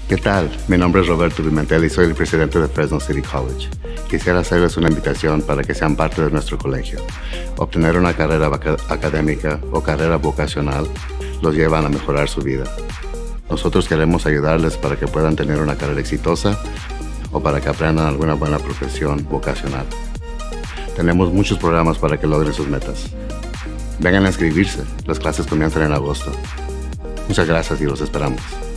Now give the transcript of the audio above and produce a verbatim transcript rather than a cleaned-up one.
¿Qué tal? Mi nombre es Roberto Pimentel y soy el presidente de Fresno City College. Quisiera hacerles una invitación para que sean parte de nuestro colegio. Obtener una carrera académica o carrera vocacional los llevan a mejorar su vida. Nosotros queremos ayudarles para que puedan tener una carrera exitosa o para que aprendan alguna buena profesión vocacional. Tenemos muchos programas para que logren sus metas. Vengan a inscribirse. Las clases comienzan en agosto. Muchas gracias y los esperamos.